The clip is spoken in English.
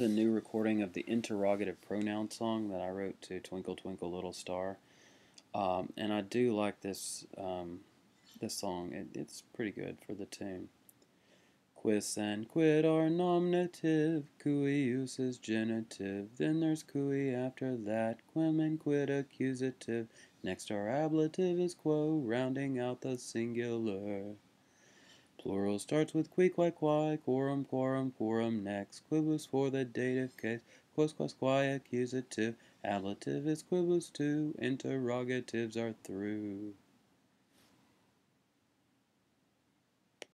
The new recording of the interrogative pronoun song that I wrote to Twinkle Twinkle Little Star. And I do like this song. It's pretty good for the tune. Quis and quid are nominative, cuius is genitive, then there's cui after that, quem and quid accusative, next our ablative is quo, rounding out the singular. Plural starts with qui, qui, qui, quorum, quorum, quorum, next. Quibus for the dative case, quos, quos, qui, accusative. Ablative is quibus too, interrogatives are through.